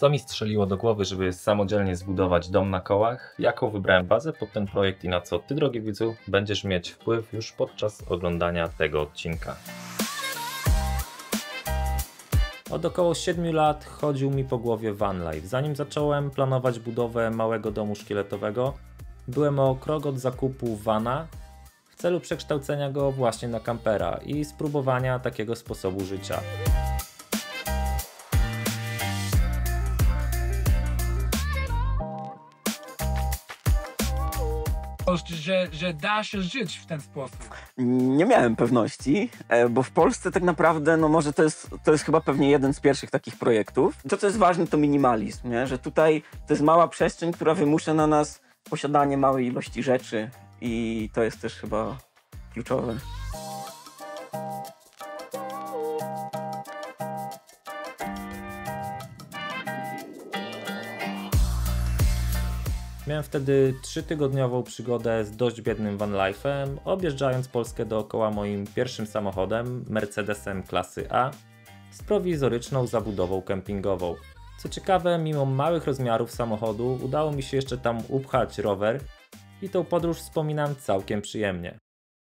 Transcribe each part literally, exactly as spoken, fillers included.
Co mi strzeliło do głowy, żeby samodzielnie zbudować dom na kołach, jaką wybrałem bazę pod ten projekt i na co Ty, drogi widzu, będziesz mieć wpływ już podczas oglądania tego odcinka. Od około siedmiu lat chodził mi po głowie van life. Zanim zacząłem planować budowę małego domu szkieletowego, byłem o krok od zakupu vana w celu przekształcenia go właśnie na kampera i spróbowania takiego sposobu życia. Że, że da się żyć w ten sposób. Nie miałem pewności, bo w Polsce tak naprawdę, no może to jest, to jest chyba pewnie jeden z pierwszych takich projektów. To, co jest ważne, to minimalizm, nie? Że tutaj to jest mała przestrzeń, która wymusza na nas posiadanie małej ilości rzeczy i to jest też chyba kluczowe. Miałem wtedy trzytygodniową przygodę z dość biednym vanlife'em, objeżdżając Polskę dookoła moim pierwszym samochodem, Mercedesem klasy A, z prowizoryczną zabudową kempingową. Co ciekawe, mimo małych rozmiarów samochodu udało mi się jeszcze tam upchać rower i tą podróż wspominam całkiem przyjemnie.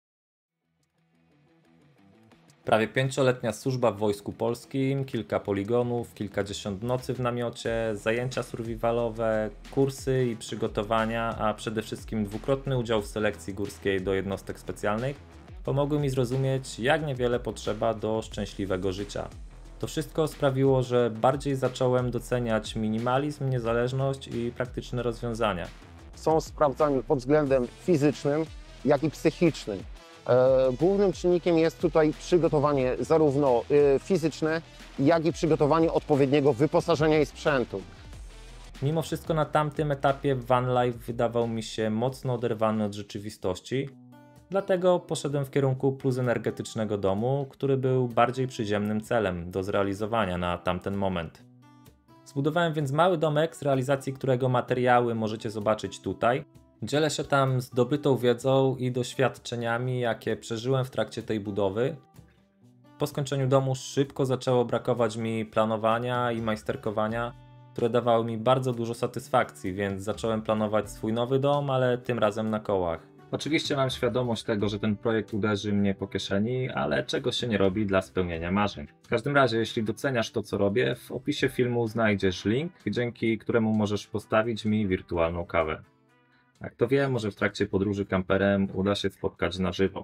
Prawie pięcioletnia służba w Wojsku Polskim, kilka poligonów, kilkadziesiąt nocy w namiocie, zajęcia survivalowe, kursy i przygotowania, a przede wszystkim dwukrotny udział w selekcji górskiej do jednostek specjalnych pomogły mi zrozumieć, jak niewiele potrzeba do szczęśliwego życia. To wszystko sprawiło, że bardziej zacząłem doceniać minimalizm, niezależność i praktyczne rozwiązania. Są sprawdzani pod względem fizycznym, jak i psychicznym. Głównym czynnikiem jest tutaj przygotowanie zarówno fizyczne, jak i przygotowanie odpowiedniego wyposażenia i sprzętu. Mimo wszystko na tamtym etapie van life wydawał mi się mocno oderwany od rzeczywistości, dlatego poszedłem w kierunku plus energetycznego domu, który był bardziej przyziemnym celem do zrealizowania na tamten moment. Zbudowałem więc mały domek, z realizacji którego materiały możecie zobaczyć tutaj. Dzielę się tam zdobytą wiedzą i doświadczeniami, jakie przeżyłem w trakcie tej budowy. Po skończeniu domu szybko zaczęło brakować mi planowania i majsterkowania, które dawały mi bardzo dużo satysfakcji, więc zacząłem planować swój nowy dom, ale tym razem na kołach. Oczywiście mam świadomość tego, że ten projekt uderzy mnie po kieszeni, ale czego się nie robi dla spełnienia marzeń. W każdym razie, jeśli doceniasz to, co robię, w opisie filmu znajdziesz link, dzięki któremu możesz postawić mi wirtualną kawę. A kto wie, może w trakcie podróży kamperem uda się spotkać na żywo.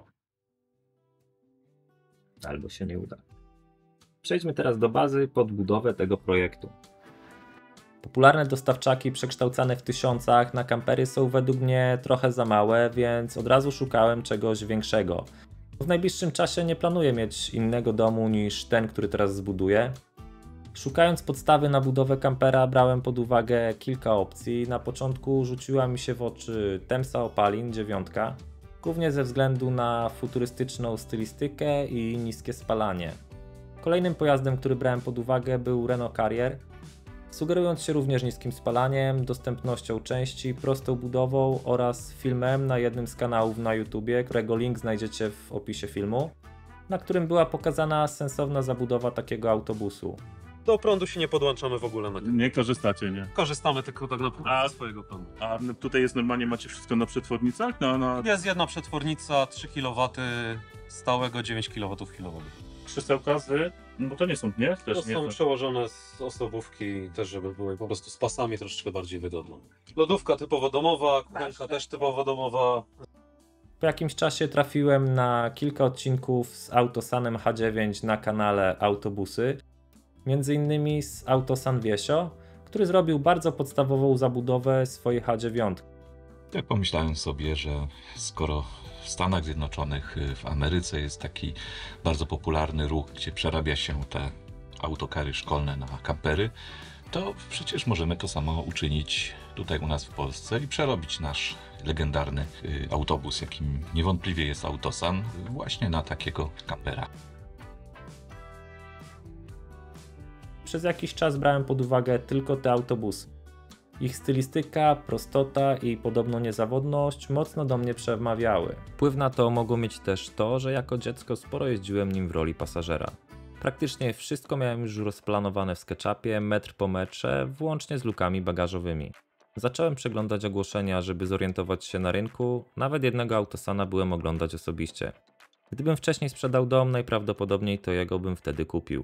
Albo się nie uda. Przejdźmy teraz do bazy pod budowę tego projektu. Popularne dostawczaki przekształcane w tysiącach na kampery są według mnie trochę za małe, więc od razu szukałem czegoś większego. W najbliższym czasie nie planuję mieć innego domu niż ten, który teraz zbuduję. Szukając podstawy na budowę kampera brałem pod uwagę kilka opcji. Na początku rzuciła mi się w oczy Temsa Opalin dziewięć, głównie ze względu na futurystyczną stylistykę i niskie spalanie. Kolejnym pojazdem, który brałem pod uwagę, był Renault Carrier, sugerując się również niskim spalaniem, dostępnością części, prostą budową oraz filmem na jednym z kanałów na YouTubie, którego link znajdziecie w opisie filmu, na którym była pokazana sensowna zabudowa takiego autobusu. Do prądu się nie podłączamy w ogóle na Nie korzystacie, nie? Korzystamy tylko tak naprawdę A- ze swojego prądu. A tutaj jest normalnie, macie wszystko na przetwornicach? Na, na Jest jedna przetwornica, trzy kilowatty stałego, dziewięć kilowatów chwilowych. krzesełka z... No to nie są, nie? To Też nie są przełożone z osobówki też, żeby były po prostu z pasami troszeczkę bardziej wygodne. Lodówka typowo domowa, kuchenka też typowo domowa. Po jakimś czasie trafiłem na kilka odcinków z Autosanem H dziewięć na kanale Autobusy, między innymi z Autosan Wiesio, który zrobił bardzo podstawową zabudowę swojej H dziewięć. Tak pomyślałem sobie, że skoro w Stanach Zjednoczonych, w Ameryce jest taki bardzo popularny ruch, gdzie przerabia się te autokary szkolne na kampery, to przecież możemy to samo uczynić tutaj u nas w Polsce i przerobić nasz legendarny y, autobus, jakim niewątpliwie jest Autosan, właśnie na takiego kampera. Przez jakiś czas brałem pod uwagę tylko te autobusy. Ich stylistyka, prostota i podobno niezawodność mocno do mnie przemawiały. Wpływ na to mogło mieć też to, że jako dziecko sporo jeździłem nim w roli pasażera. Praktycznie wszystko miałem już rozplanowane w SketchUpie, metr po metrze, włącznie z lukami bagażowymi. Zacząłem przeglądać ogłoszenia, żeby zorientować się na rynku, nawet jednego Autosana byłem oglądać osobiście. Gdybym wcześniej sprzedał dom, najprawdopodobniej to jego bym wtedy kupił.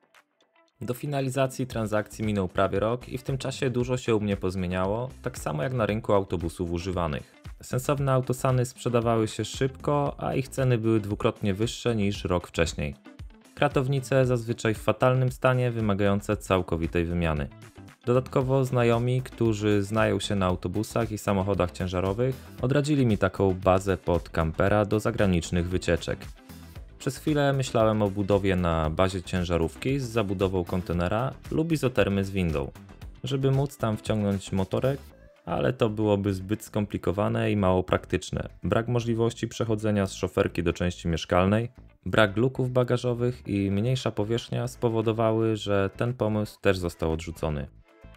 Do finalizacji transakcji minął prawie rok i w tym czasie dużo się u mnie pozmieniało, tak samo jak na rynku autobusów używanych. Sensowne Autosany sprzedawały się szybko, a ich ceny były dwukrotnie wyższe niż rok wcześniej. Kratownice zazwyczaj w fatalnym stanie, wymagające całkowitej wymiany. Dodatkowo znajomi, którzy znają się na autobusach i samochodach ciężarowych, odradzili mi taką bazę pod kampera do zagranicznych wycieczek. Przez chwilę myślałem o budowie na bazie ciężarówki z zabudową kontenera lub izotermy z windą, żeby móc tam wciągnąć motorek, ale to byłoby zbyt skomplikowane i mało praktyczne. Brak możliwości przechodzenia z szoferki do części mieszkalnej, brak luków bagażowych i mniejsza powierzchnia spowodowały, że ten pomysł też został odrzucony.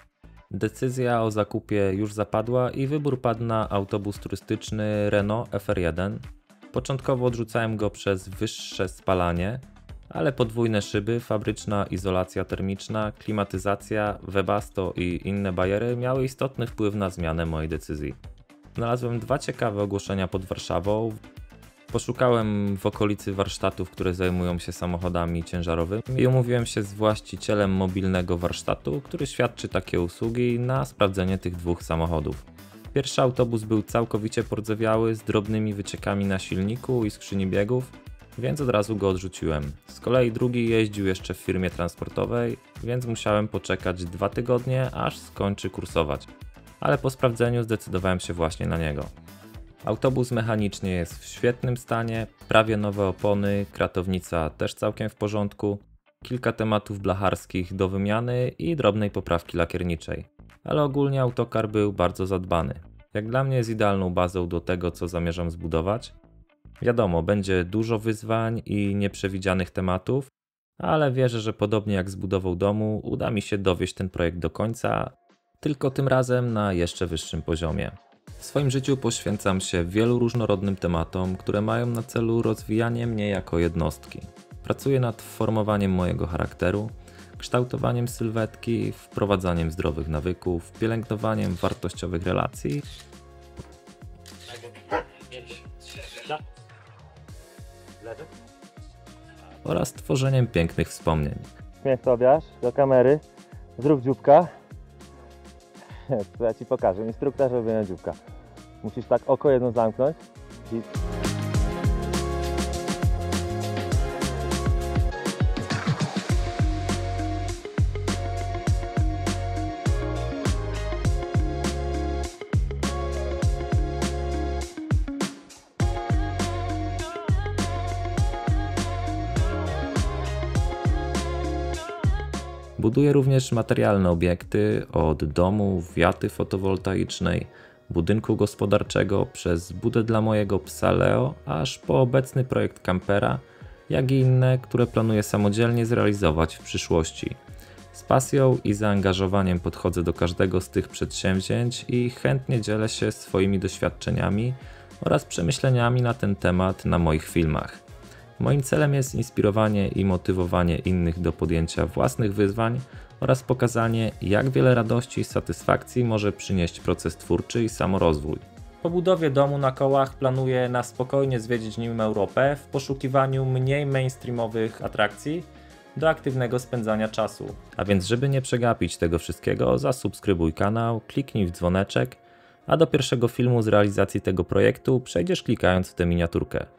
Decyzja o zakupie już zapadła i wybór padł na autobus turystyczny Renault F R jeden. Początkowo odrzucałem go przez wyższe spalanie, ale podwójne szyby, fabryczna izolacja termiczna, klimatyzacja, Webasto i inne bajery miały istotny wpływ na zmianę mojej decyzji. Znalazłem dwa ciekawe ogłoszenia pod Warszawą. Poszukałem w okolicy warsztatów, które zajmują się samochodami ciężarowymi i umówiłem się z właścicielem mobilnego warsztatu, który świadczy takie usługi, na sprawdzenie tych dwóch samochodów. Pierwszy autobus był całkowicie pordzewiały, z drobnymi wyciekami na silniku i skrzyni biegów, więc od razu go odrzuciłem. Z kolei drugi jeździł jeszcze w firmie transportowej, więc musiałem poczekać dwa tygodnie, aż skończy kursować. Ale po sprawdzeniu zdecydowałem się właśnie na niego. Autobus mechanicznie jest w świetnym stanie, prawie nowe opony, kratownica też całkiem w porządku, kilka tematów blacharskich do wymiany i drobnej poprawki lakierniczej. Ale ogólnie autokar był bardzo zadbany. Jak dla mnie jest idealną bazą do tego, co zamierzam zbudować. Wiadomo, będzie dużo wyzwań i nieprzewidzianych tematów, ale wierzę, że podobnie jak z budową domu, uda mi się dowieść ten projekt do końca, tylko tym razem na jeszcze wyższym poziomie. W swoim życiu poświęcam się wielu różnorodnym tematom, które mają na celu rozwijanie mnie jako jednostki. Pracuję nad formowaniem mojego charakteru, kształtowaniem sylwetki, wprowadzaniem zdrowych nawyków, pielęgnowaniem wartościowych relacji oraz tworzeniem pięknych wspomnień. Śmiech Tobiasz, do kamery, zrób dzióbka. To ja Ci pokażę, instruktaż robienia dzióbka. Musisz tak oko jedno zamknąć i... Buduję również materialne obiekty, od domu, wiaty fotowoltaicznej, budynku gospodarczego, przez budę dla mojego psa Leo, aż po obecny projekt kampera, jak i inne, które planuję samodzielnie zrealizować w przyszłości. Z pasją i zaangażowaniem podchodzę do każdego z tych przedsięwzięć i chętnie dzielę się swoimi doświadczeniami oraz przemyśleniami na ten temat na moich filmach. Moim celem jest inspirowanie i motywowanie innych do podjęcia własnych wyzwań oraz pokazanie, jak wiele radości i satysfakcji może przynieść proces twórczy i samorozwój. Po budowie domu na kołach planuję na spokojnie zwiedzić nim Europę w poszukiwaniu mniej mainstreamowych atrakcji do aktywnego spędzania czasu. A więc, żeby nie przegapić tego wszystkiego, zasubskrybuj kanał, kliknij w dzwoneczek, a do pierwszego filmu z realizacji tego projektu przejdziesz klikając w tę miniaturkę.